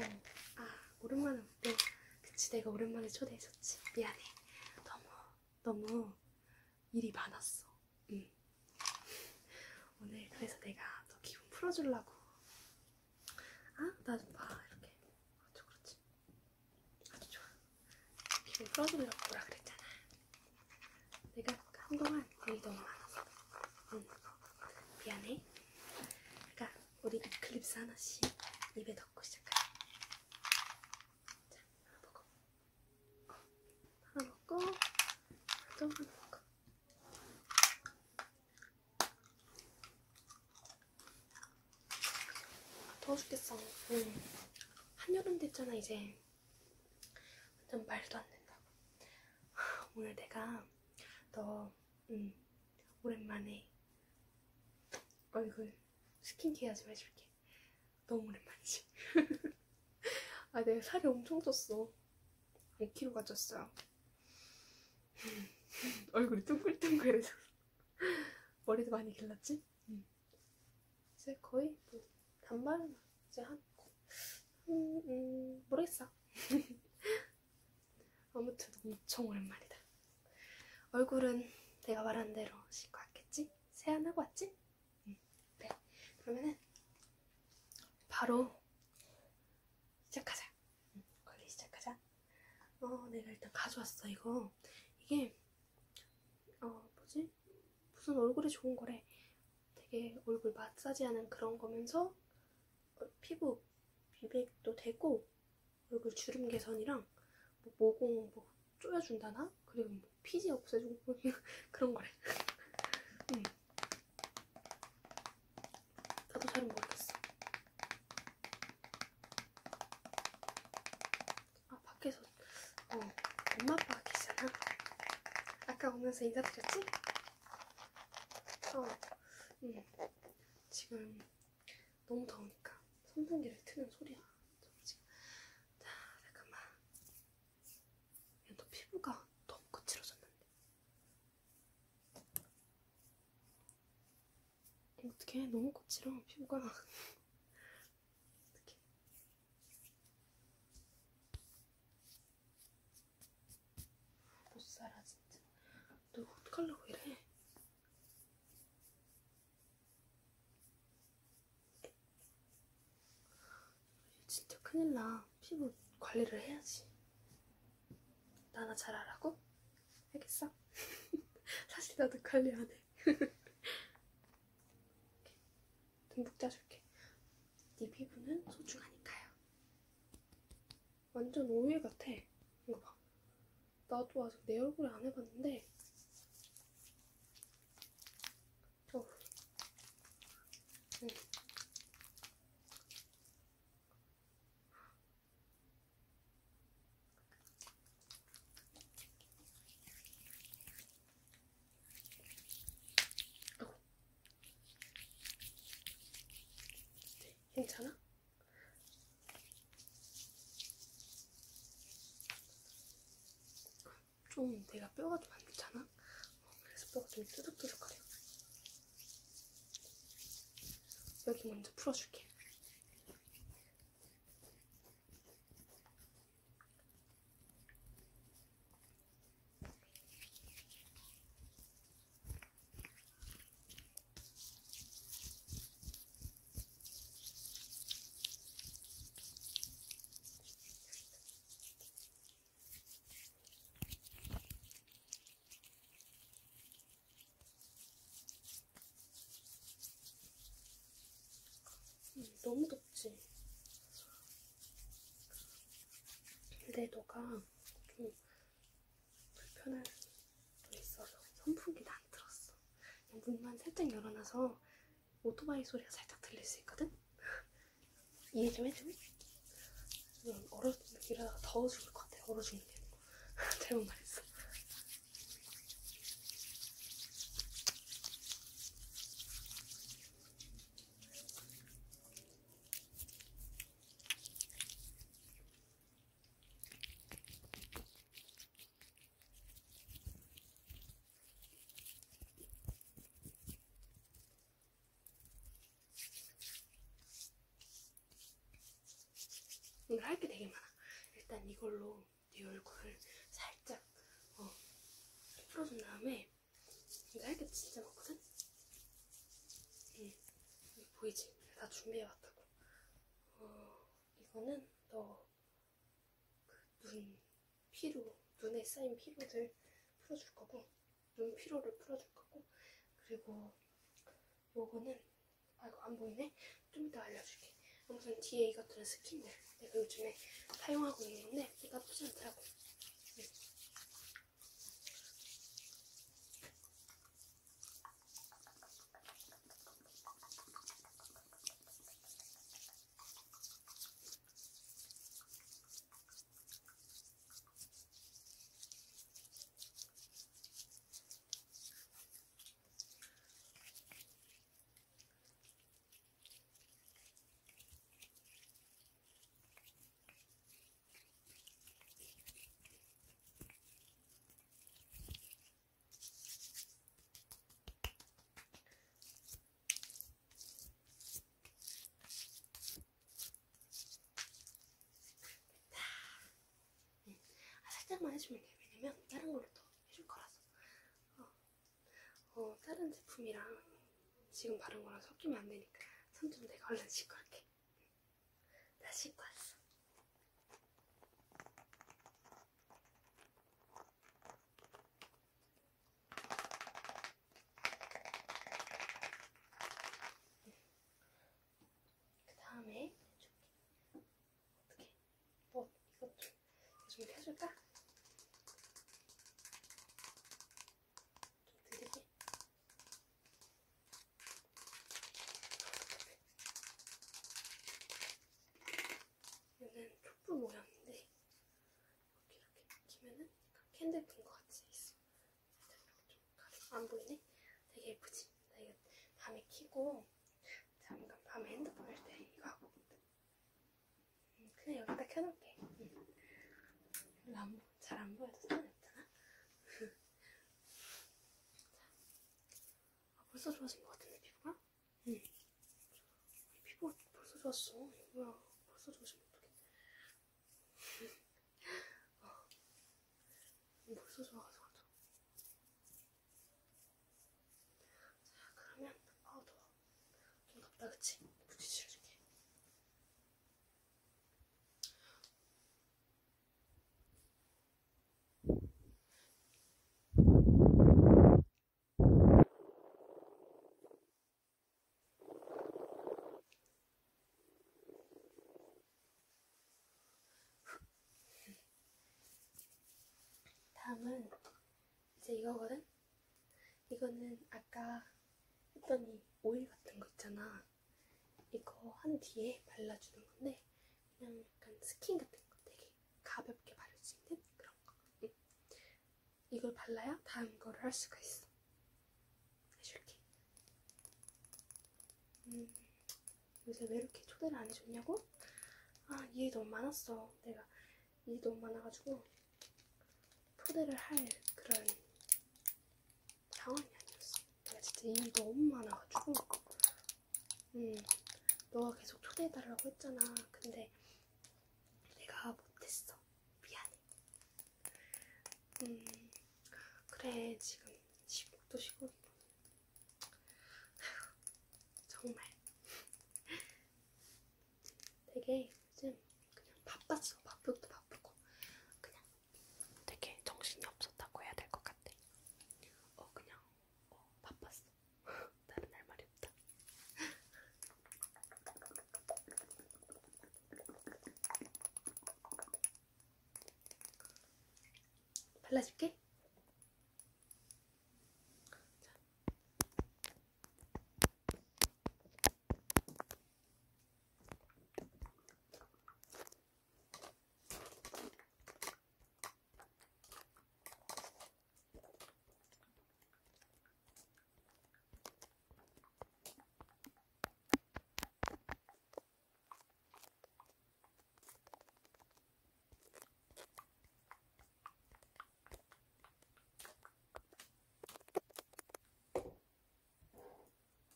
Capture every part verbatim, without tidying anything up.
아, 오랜만에 또 그치, 내가 오랜만에 초대했었지. 미안해. 너무 너무 일이 많았어. 응. 오늘 그래서 내가 더 기분 풀어주려고. 아, 나 좀 봐. 이렇게. 그렇죠, 그렇지. 아주 좋아. 기분 풀어주려고 뭐라 그랬잖아. 내가 한동안 일이 너무 많아서. 응. 미안해. 그러니까 우리 이클립스 하나씩 입에 넣고 시작하자. 자, 하나 먹어. 어, 하나 먹고, 또 하나 먹고. 더워 죽겠어. 응. 한여름 됐잖아 이제. 완전 말도 안 된다고. 오늘 내가 너 응, 오랜만에 얼굴 스킨케어 좀 해줄게. 너무 오랜만이지. 아, 내가 살이 엄청 쪘어. 오 킬로가 쪘어요. 얼굴이 둥글둥글해서. 머리도 많이 길렀지? 응. 이제 거의 뭐 단발은 이제 한 음, 음, 모르겠어. 아무튼 엄청 오랜만이다. 얼굴은 내가 말한 대로 씻고 왔겠지? 세안하고 왔지? 응. 그래. 그러면은 바로 시작하자. 응. 관리 시작하자. 어, 내가 일단 가져왔어. 이거 이게 어 뭐지? 무슨 얼굴에 좋은 거래. 되게 얼굴 마사지하는 그런 거면서 어, 피부 미백도 되고 얼굴 주름 개선이랑 뭐 모공 뭐 쪼여준다나? 그리고 뭐 피지 없애주고 뭐 그런 거래. 응. 나도 잘은 모르겠어. 아, 밖에서 어, 엄마 아빠가 계시잖아. 아까 오면서 인사드렸지? 어, 응. 지금 너무 더우니까 선풍기를 트는 소리야. 지금. 자, 잠깐만. 야, 너 피부가 너무 거칠어졌는데. 어떡해, 너무 거칠어 피부가. 어떡해. 못 살아 진짜. 너 어떡하려고 이래. 진짜 큰일나. 피부 관리를 해야지. 나나 잘 하라고? 알겠어? 사실 나도 관리 안 해. 듬뿍 짜줄게. 네 피부는 소중하니까요. 완전 오일 같아. 이거 봐. 나도 아직 내 얼굴에 안 해봤는데 어. 응. 아이고. 괜찮아? 좀 내가 뼈가 좀 안 좋잖아? 어, 그래서 뼈가 좀 뚜둑뚜둑거려. 여기 먼저 풀어줄게. 음, 너무 덥지? 근데 너가 좀 불편할 수 있어서 선풍기도 안 틀었어. 그냥 문만 살짝 열어놔서 오토바이 소리가 살짝 들릴 수 있거든? 이해 좀 해줘. 얼어, 이러다가 더워 죽을 것 같아. 얼어 죽는 게 아니고. 잘못 말했어. 오늘 할 게 되게 많아. 일단 이걸로 네 얼굴을 살짝 어, 풀어준 다음에 이거 할 게 진짜 많거든? 응. 보이지? 내가 다 준비해왔다고. 어, 이거는 너 그 눈 피로, 눈에 쌓인 피로들 풀어줄 거고, 눈 피로를 풀어줄 거고, 그리고 요거는, 아이고 안 보이네? 좀 이따 알려줄게. 아무튼 뒤에 이것들은 스킨들. 내가 요즘에 사용하고 있는 건데 나쁘지 않더라고. 응. 살짝만 해주면 돼. 왜냐면 다른 걸로 더 해줄 거라서. 어, 어, 다른 제품이랑 지금 바른 거랑 섞이면 안 되니까 손 좀 내가 얼른 씻고 할게. 다 씻고 왔어. 그 다음에 해줄게. 어떻게? 너 이것 좀, 좀 펴줄까? 얘는 촛불 모양인데 이렇게 이렇게 키면은 캔들 끈 거 같이 있어. 좀 안 보이네? 되게 예쁘지? 나 이거 밤에 키고 잠깐 밤에 핸드폰 할 때 이거 하고 음, 그냥 여기다 켜놓을게. 음. 잘 안 보여도 상관없잖아. 아, 벌써 좋아진 것 같은데 피부가? 응. 피부가 벌써 좋았어. 뭐야? 벌써 좋아지면 어떡해? 어. 벌써 좋아가지고. 자, 그러면 아 더워. 좀 덥다 그치? 부딪혀줄게. 다음은 이제 이거거든? 이거는 아까 했더니 오일 같은 거 있잖아. 이거 한 뒤에 발라주는 건데 그냥 약간 스킨 같은 거 되게 가볍게 바를 수 있는 그런 거. 응. 이걸 발라야 다음 거를 할 수가 있어. 해줄게. 음, 요새 왜 이렇게 초대를 안 해줬냐고? 아, 일이 너무 많았어. 내가 일이 너무 많아가지고 초대를 할 그런 상황이 아니었어. 내가 진짜 일이 너무 많아가지고 음, 너가 계속 초대해달라고 했잖아. 근데 내가 못했어. 미안해. 음, 그래 지금 시국도 시국이고 정말 되게 요즘 그냥 바빴어. 바쁘고 바쁘고 그냥 되게 정신이 없었다고 해야 될 것 같아. 어 그냥 어, 바빴어. 다른 할 말이 없다. 발라줄게.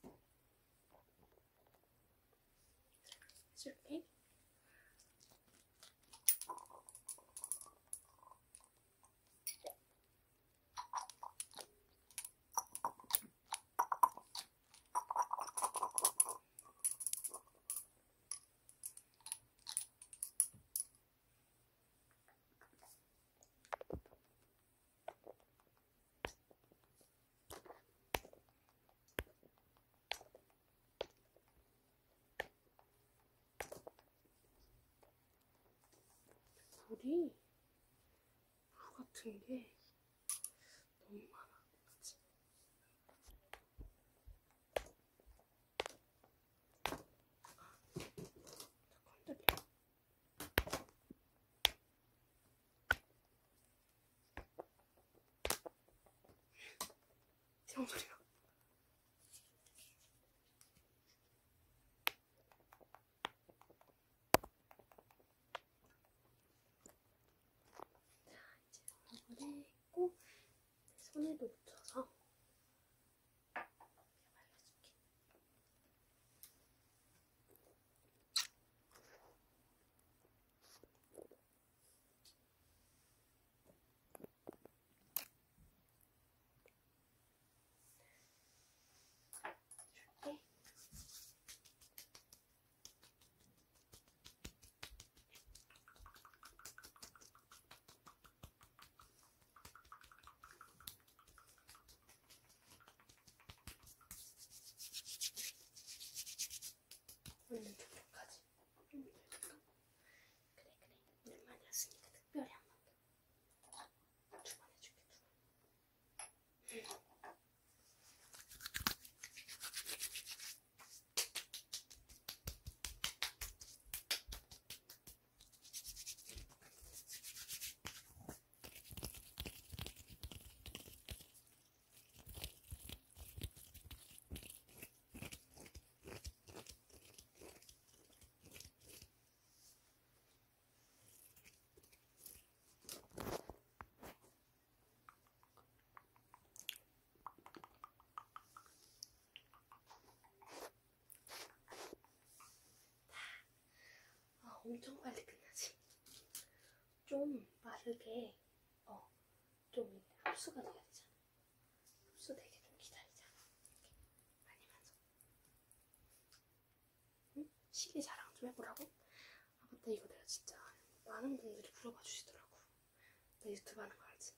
해줄게. 물이 물 같은 게 너무 많아. 그치? 자꾸 흔들려. 이런 소리가. 얼굴에 했고 손에도 묻혀서 발라줄게. 줄게. 오늘 조금까지. 음, 잠깐. 그래 그래. 오랜만이었으니까 특별히 한 번 더. 두 번 해줄게. 두 번. 아, 엄청 빨리 끝나지. 좀 빠르게, 어, 좀 이게 흡수가 돼야 되잖아. 흡수되게 좀 기다리자. 이렇게 말리면서. 응? 시계 자랑 좀 해보라고? 아, 맞다. 이거 내가 진짜 많은 분들이 물어봐 주시더라고. 나 유튜브 하는 거 알지?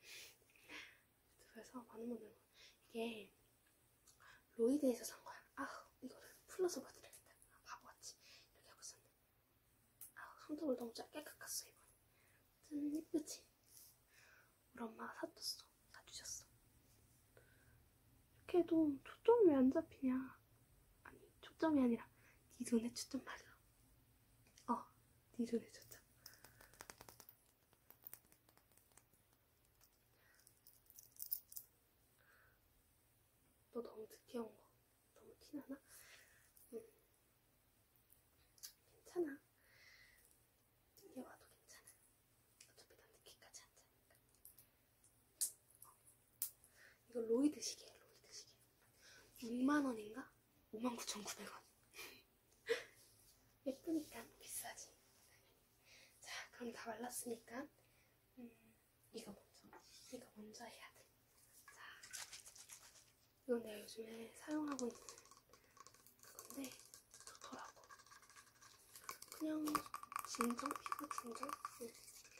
유튜브에서 많은 분들 이게 로이드에서 산 거야. 아우, 이거를 풀러서 봐드려야겠다. 아, 바보같이 이렇게 하고 있었네. 아우, 손톱을 너무 짧게 깎았어 이번에. 짠, 예쁘지? 우리 엄마가 사줬어. 사주셨어. 이렇게 해도 초점이 왜 안 잡히냐. 아니, 초점이 아니라 네 눈에 초점 말이야. 어, 네 눈에 초점. 너 너무 늦게 온 거 너무 티나나? 응. 괜찮아. 늦게 와도 괜찮아. 어차피 난 늦게까지 안 자니까. 어. 이거 로이드 시계야, 로이드 시계. 육만 원인가? 오만 구천구백 원. 예쁘니까 비싸지. 자, 그럼 다 말랐으니까 음, 이거 먼저 이거 먼저 해야 돼. 자, 이건 내가 요즘에 사용하고 있는 그건데 좋더라고. 그냥 진정? 피부 진정? 응.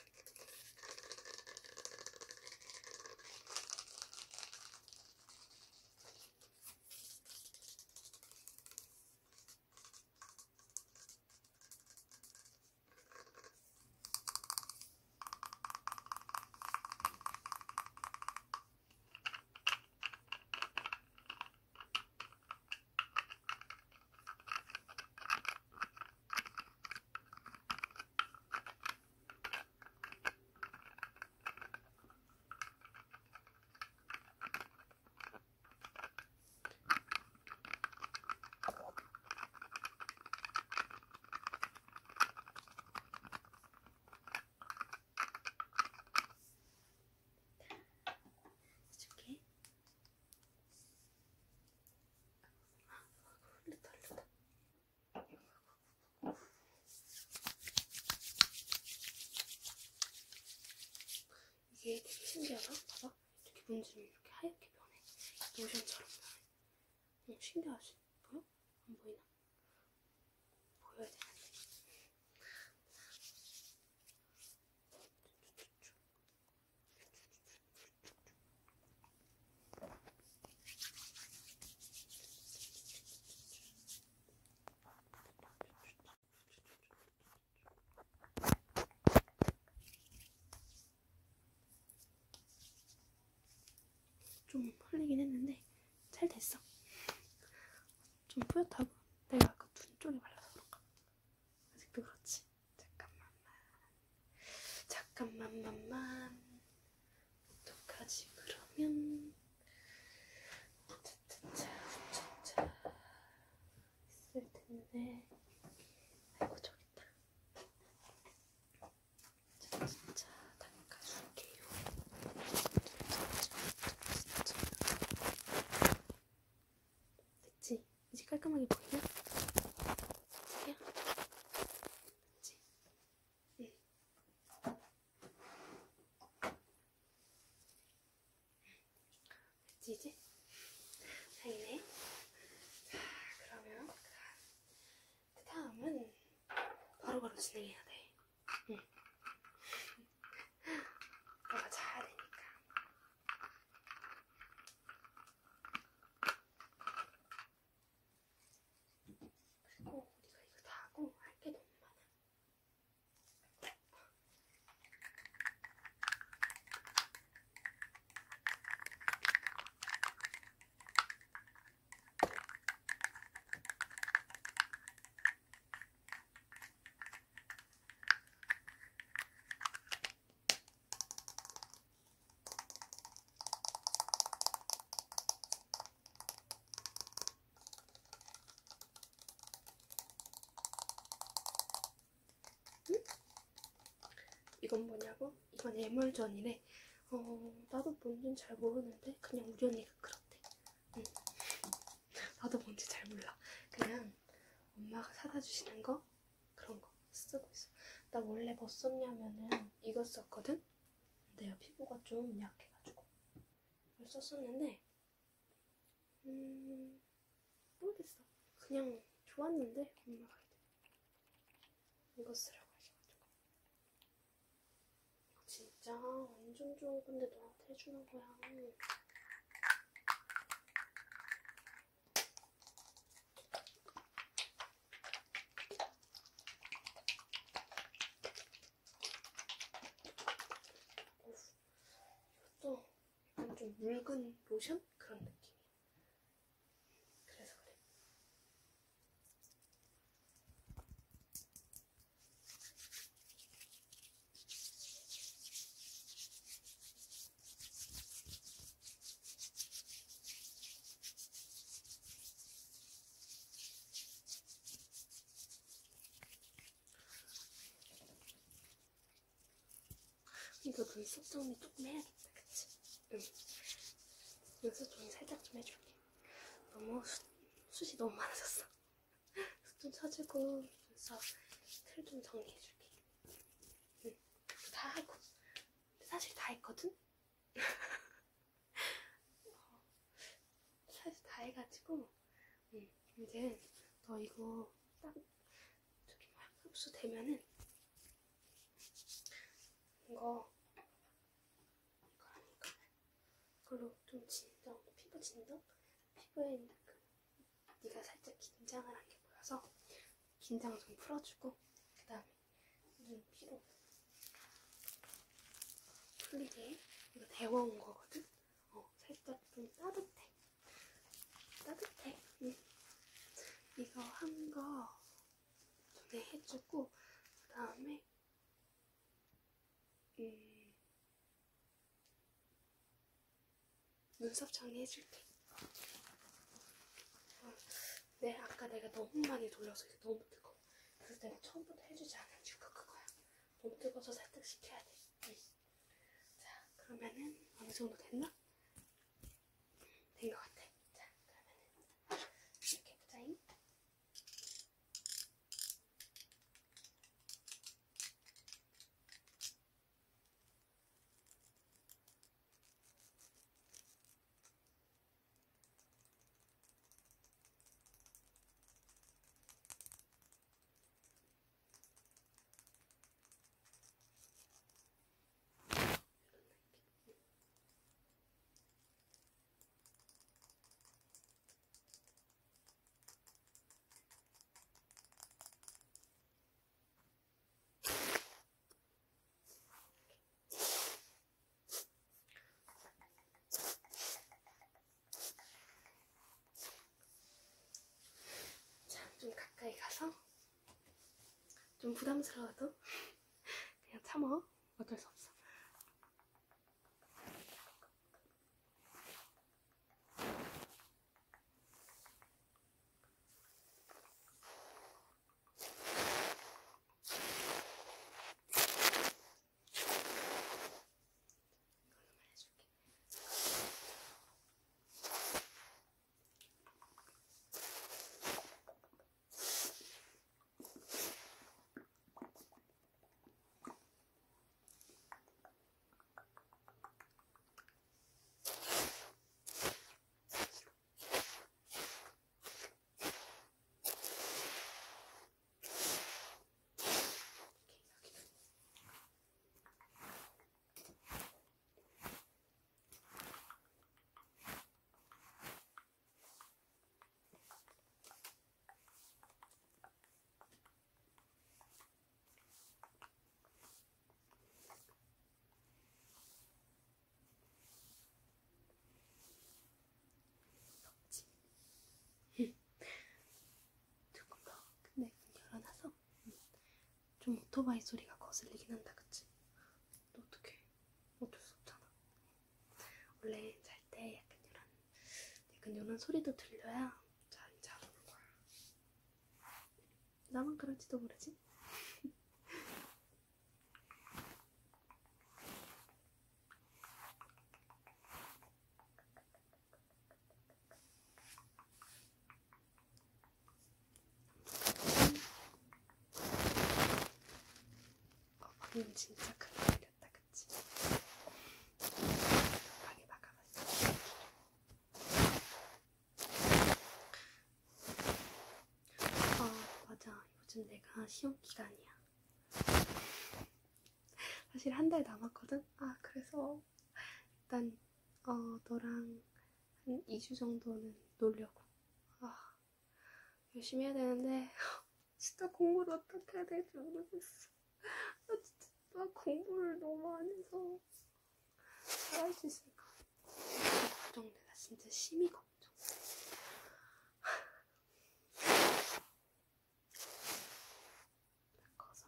해줄게. 흘렸다 흘렸다. 이게 되게 신기하다. 봐봐. 이렇게 문지르면 이렇게 하얗게 변해. 로션처럼 변해. 응, 신기하지? 보여? 안 보이나? 보여야 되는데. 좀 흘리긴 했는데 잘 됐어. 좀 뿌옇다고? 내가 아까 눈 쪽에 발라서 그런가? 아직도 그렇지? 잠깐만만. 잠깐만만만. 어떡하지 그러면? 차차차 차차 있을 텐데. 아이고 저기 있다. 차차차 닦아줄게요. 됐지? 이제 깔끔하게 보이냐? 됐지? 됐지? 응. 됐지 이제? 다행이네. 자 그러면 그 다음은 바로바로 진행해야 돼. 응. 너가 자야 되니까. 그리고 우리가 이거 다 하고 할 게 너무 많아. 응? 이건 뭐냐고? 이건 애물전이래. 어, 나도 뭔진 잘 모르는데 그냥 우리 언니가 그렇대. 응. 나도 뭔지 잘 몰라. 그냥 엄마가 사다 주시는 거 그런 거 쓰고 있어. 나 원래 뭐 썼냐면은 이거 썼거든? 내가 피부가 좀 약해가지고 이걸 썼었는데 음 모르겠어. 그냥 좋았는데 엄마가 이거 쓰라고 하셔가지고. 이거 진짜 완전 좋은 건데 너한테 해주는 거야. 이것도 약간 좀 묽은 로션? 그런 느낌이야. 그래서 그래. 이거 눈썹 정리 조금 해야겠다, 그치? 응. 눈썹 정리 살짝 좀 해줄게. 너무 수, 숱이 너무 많아졌어. 숱 좀 쳐주고 눈썹 틀 좀 정리해줄게. 응. 다 하고. 사실 다 했거든? 어, 사실 다 해가지고 응. 이제 너 이거 딱 저기 뭐야 흡수되면은 이거 이거 아닌가? 그걸로 좀 진정, 피부 진정? 피부에 있는 그 네가 살짝 긴장을 한 게 보여서 긴장 좀 풀어주고 그 다음에 눈 피로 풀리게 이거 데워온 거거든? 어, 살짝 좀 따뜻해. 따뜻해. 응. 이거 한 거 전에 해주고 그 다음에 음, 눈썹 정리해줄게. 어, 네, 아까 내가 너무 많이 돌려서 이게 너무 뜨거워. 그래서 내가 처음부터 해주지 않은 이유가 그거야. 너무 뜨거워서 살짝 식혀야 돼. 응. 자, 그러면은 어느 정도 됐나? 된 것 같아. 자, 그러면은 이렇게 해보자잉. 좀 부담스러워도 그냥 참어. 어쩔 수 없어. 조금 더. 근데 열어놔서 좀 오토바이 소리가 거슬리긴 한다, 그치? 너 어떡해. 어쩔 수 없잖아. 원래 잘 때 약간 이런 약간 이런 소리도 들려야 잠이 잘 오는 거야. 나만 그런지도 모르지? 어, 방금 진짜 크게 들렸다, 그치? 방에 막아봤어. 아, 맞아. 요즘 내가 시험 기간이야. 사실 한 달 남았거든? 아, 그래서 일단 어, 너랑 한 이 주 정도는 놀려고. 아, 열심히 해야 되는데 진짜 공부를 어떻게 해야 될지 모르겠어. 나 진짜 나 공부를 너무 안 해서 잘할 수 있을까? 걱정돼. 나 진짜 심히 걱정. 커서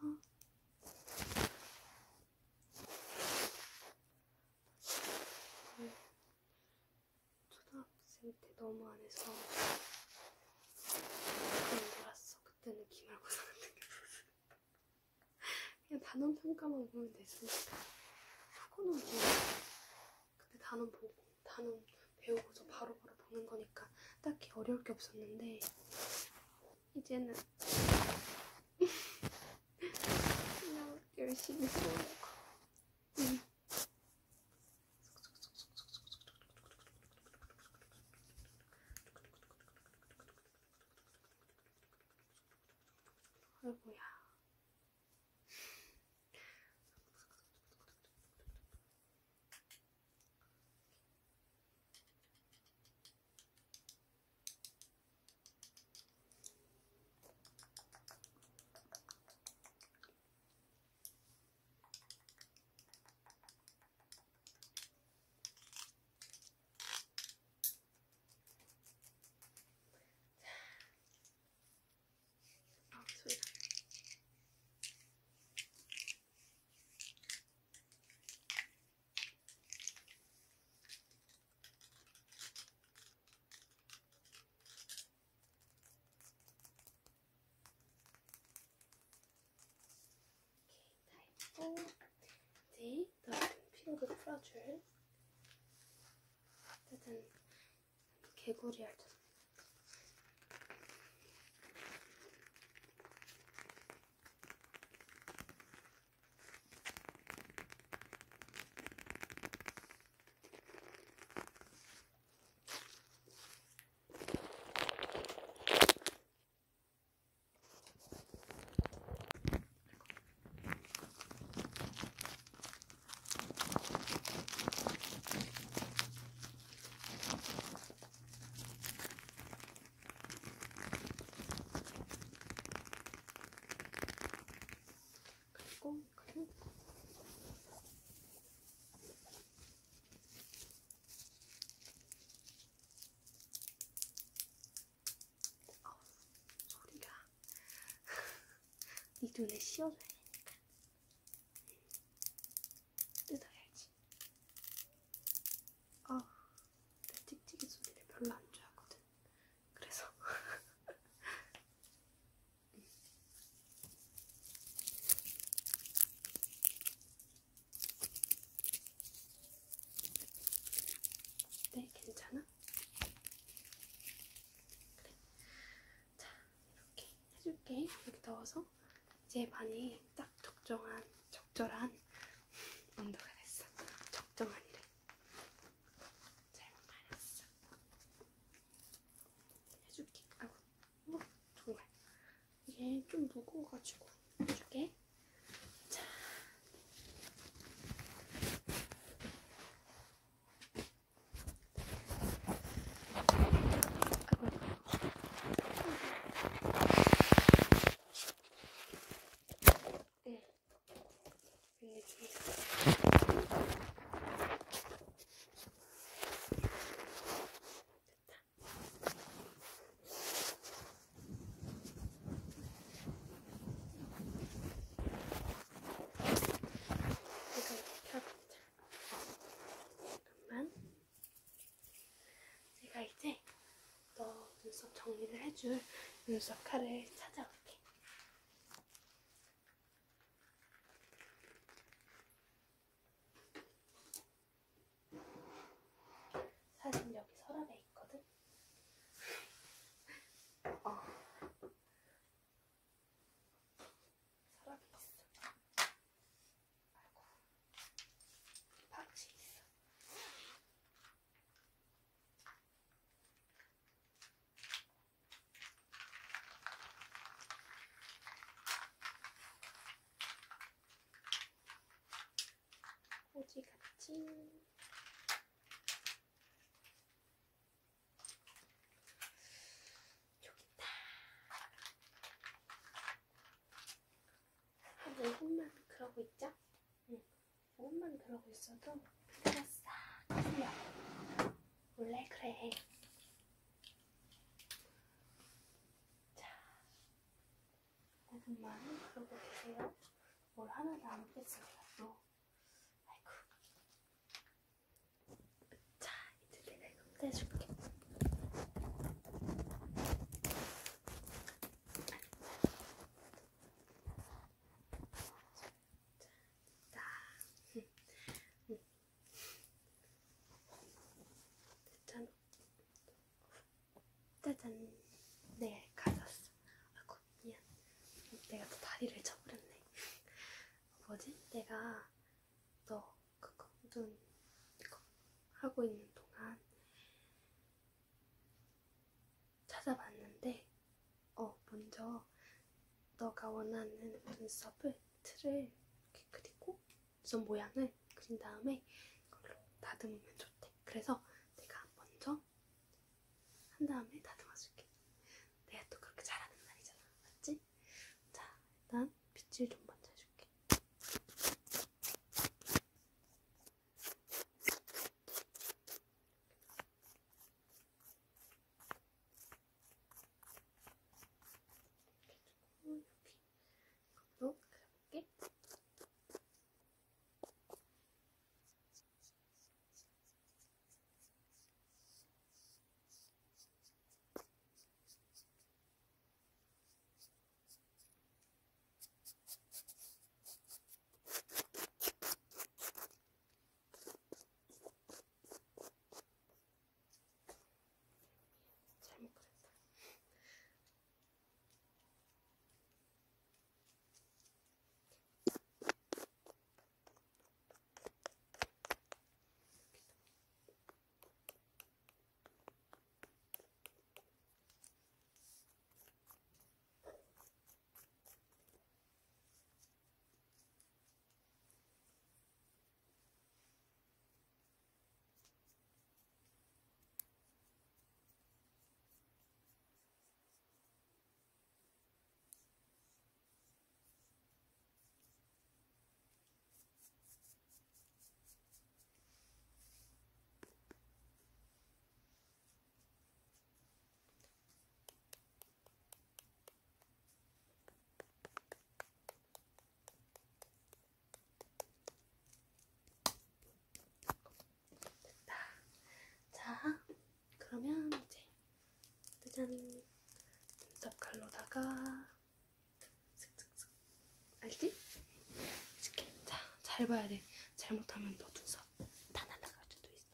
초등학생 때 너무 안 해서 그냥 놀았어. 그때는 기말고사 같은 게 없었어. 그냥 단원 평가만 보면 됐으니까. 그거는 뭐 그때 단원 보고 단원 배우고서 바로바로 보는 거니까 딱히 어려울 게 없었는데 이제는 그냥 열심히 보려고. 응. 아이고야. 아, 소리가. 어, 이제 너의 피로를 풀어줄 짜잔 개구리 알죠? 눈에 씌워줘야 되니까. 뜯어야지. 아, 내 찍찍이 소리를 별로 안 좋아하거든. 그래서 네, 괜찮아? 그래. 자, 이렇게 해줄게. 이렇게 넣어서 이제 많이 딱 적정한, 적절한 온도가 됐어. 적정한이래. 잘못 말했어. 해줄게. 아이고, 어, 정말 이게 좀 무거워가지고 해줄게. 자. 제가 이제 너 눈썹 정리를 해줄 눈썹 칼을 찾아올게. 사실 여기 서랍에 있거든. 어. 서랍에 있어. 아이고, 파우치 있어. 어디 갔지? 저기 있다. 한 오 분만 그러고 있자. 응. 오 분만 그러고 있어도 피부가 싹 풀려. 원래 그래. 자, 오 분만 그러고 계세요. 뭘 하나도 안 뺐어요. 또. 아이고. 자, 이제 내가 이거 떼줄게. 짜잔. 네, 가져왔어. 아이고, 미안. 내가 또 다리를 쳐버렸네. 뭐지? 내가 너 그거 눈 이거 하고 있는 동안 찾아봤는데 어 먼저 너가 원하는 눈썹을 틀을 이렇게 그리고 눈썹 모양을 그린 다음에 이걸로 다듬으면 좋대. 그래서 내가 먼저 한 다음에 다듬어줄게. 내가 또 그렇게 잘하는 날이잖아. 맞지? 자, 일단 빗질 좀 먼저 해줄게. 여기 이것도 그려볼게. 짠! 눈썹 칼로다가 슥슥슥. 알지? 이렇게. 자, 잘 봐야 돼. 잘못하면 너 눈썹 다 날아갈 수도 있어.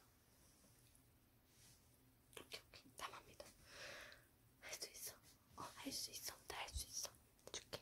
오케이, 오케이. 담합니다. 할 수 있어. 어, 할 수 있어. 다 할 수 있어. 줄게.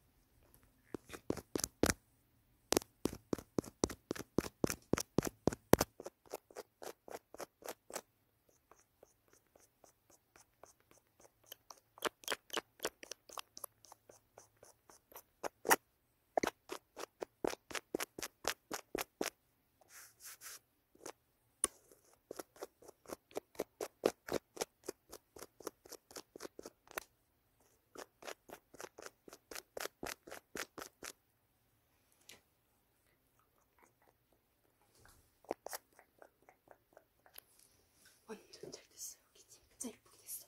완전 잘 됐어. 여기 진짜 예쁘게 됐어.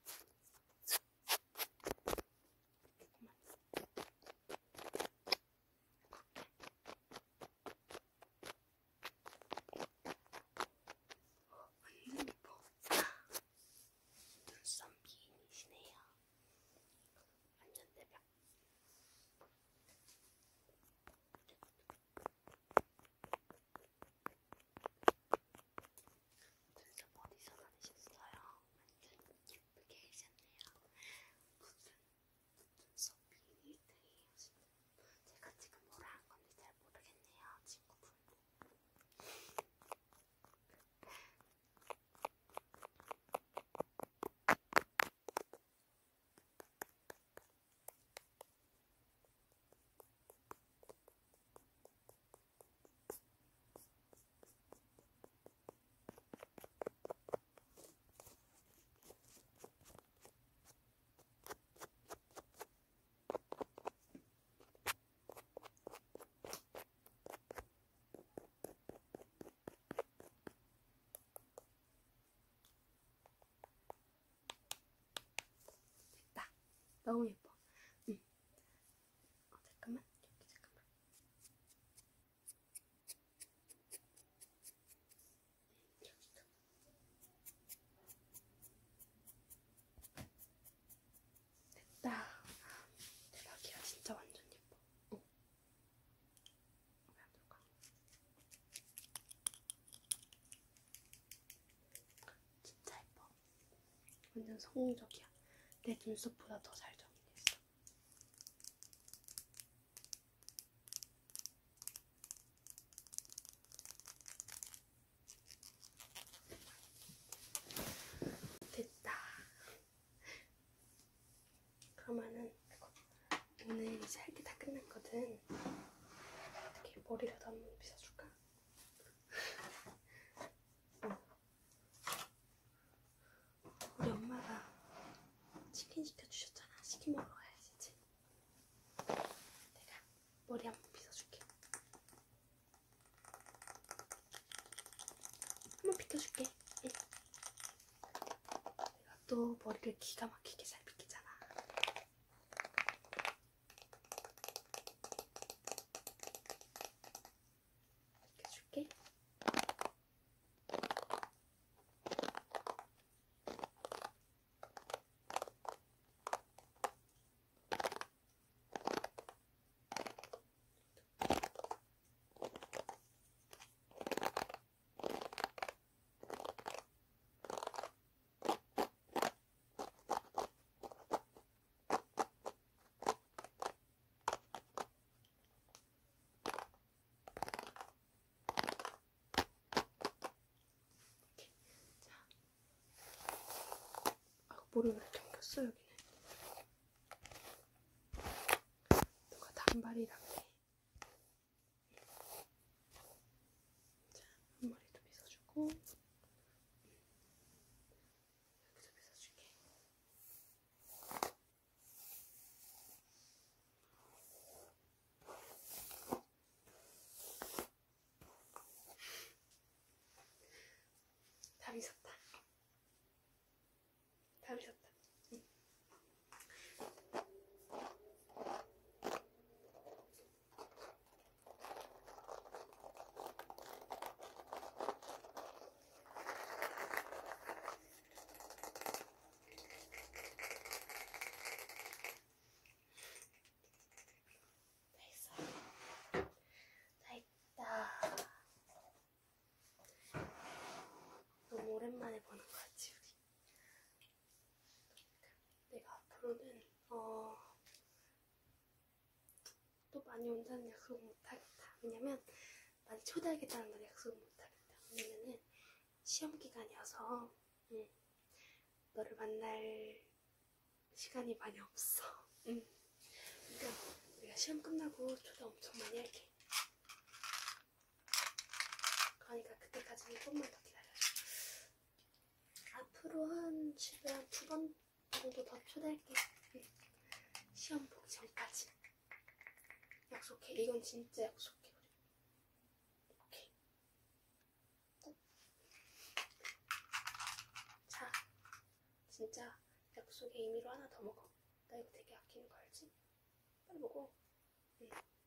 완전 예뻐. 눈썹 미인이시네요. 완전 대박. 눈썹 어디서 나으셨어요? 완전 예쁘게 하셨네요. 무슨 눈썹 미인 일 등이에요 지금. 제가 지금 뭐라 한 건지 잘 모르겠네요 친구분. 됐다. 너무 예뻐. 응. 어, 잠깐만. 여기 잠깐만. 여기가. 됐다. 대박이야. 진짜 완전 예뻐. 어. 왜안 들어가? 진짜 예뻐. 완전 성공적이야. 내 눈썹보다 더 잘 정리됐어. 됐다. 그러면은 오늘 이제 할 게 다 끝났거든. 어떻게 머리라도 한번 빗어줄까? 어. 우리 엄마가 치킨 시켜주셨잖아. 치킨 먹으러 가야지 이제. 내가 머리 한번 빗어줄게. 한번 빗어줄게. 응. 내가 또 머리를 기가 막히게 잘 빗기잖아. 빗겨줄게. 머리가 이렇게 꼈어 여기는. 누가 단발이랑 해. 자, 앞머리도 빗어주고 여기도 빗어줄게. 다 빗었다. 다 빗었다. 응. 앞으로는 어, 또 많이 온다는 약속 못하겠다. 왜냐면 많이 초대하겠다는 말 약속 못하겠다. 왜냐면은 시험 기간이어서 응, 너를 만날 시간이 많이 없어. 응. 그러니까 내가 시험 끝나고 초대 엄청 많이 할게. 그러니까 그때까지는 조금만 더 기다려줘. 앞으로 한 집에 한 두 번 정도 더 초대할게. 응. 시험 보기 전까지. 약속해. 이건 진짜 약속해. 오케이. 꼭. 자, 진짜 약속의 의미로 하나 더 먹어. 나 이거 되게 아끼는 거 알지? 빨리 먹어. 응.